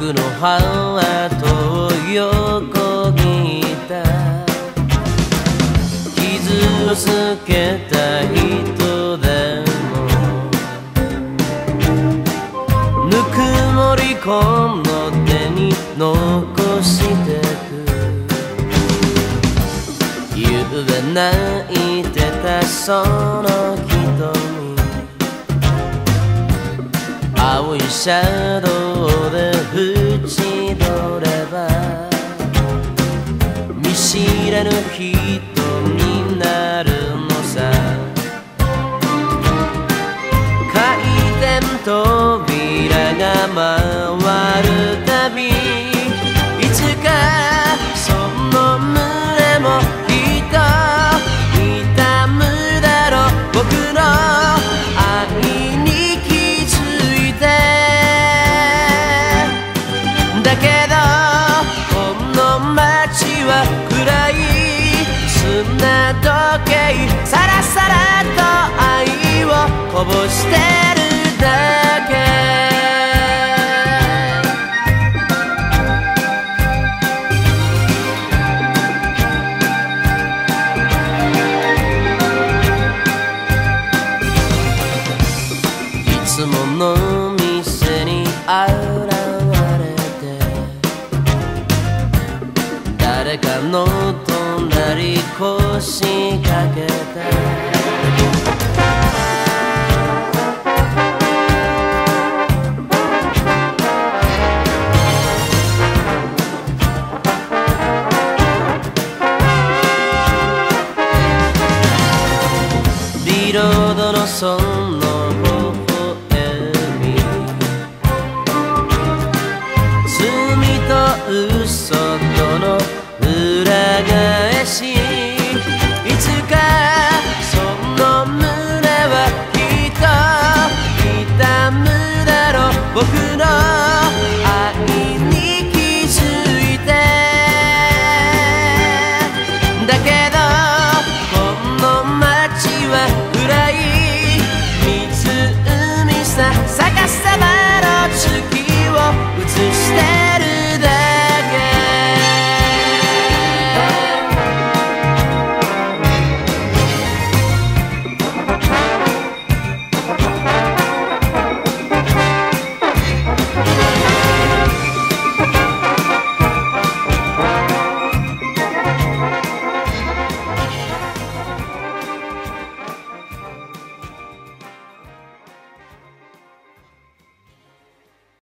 僕のハートを横切った傷をつけた人でもぬくもりこの手に残してくゆうべ泣いてたその瞳青いシャドウで縁取れば見知らぬ人になるのさ回転扉が回るたびいつかその胸もきっと痛むだろう僕の愛に気づいてだけどこの街は暗い砂時計さらさらと愛をこぼしてるだけいつもの店に現れて誰かの隣腰掛けた